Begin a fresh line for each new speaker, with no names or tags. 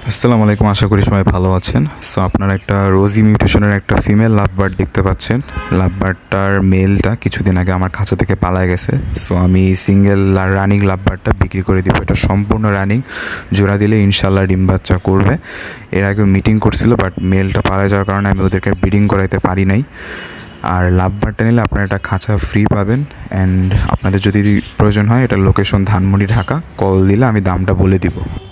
আসসালামু আলাইকুম, আশা করি সবাই ভালো আছেন। সো আপনারা একটা রোজি মিউটেশনের একটা ফিমেল লাভবার্ড দেখতে পাচ্ছেন। লাভবার্ডটার মেলটা কিছুদিন আগে আমার খাঁচা থেকে পালায় গেছে। সো আমি সিঙ্গেল রানিং লাভবার্ডটা বিক্রি করে দিব। এটা সম্পূর্ণ রানিং, জোড়া দিলে ইনশাল্লাহ ডিম বাচ্চা করবে। এর আগে মিটিং করছিল, বাট মেলটা পালায় যাওয়ার কারণে আমি ওদেরকে ব্রিডিং করাইতে পারি নাই। আর লাভবার্ডটা নিলে আপনারা একটা খাঁচা ফ্রি পাবেন। অ্যান্ড আপনাদের যদি প্রয়োজন হয়, এটা লোকেশন ধানমন্ডি, ঢাকা। কল দিলে আমি দামটা বলে দিব।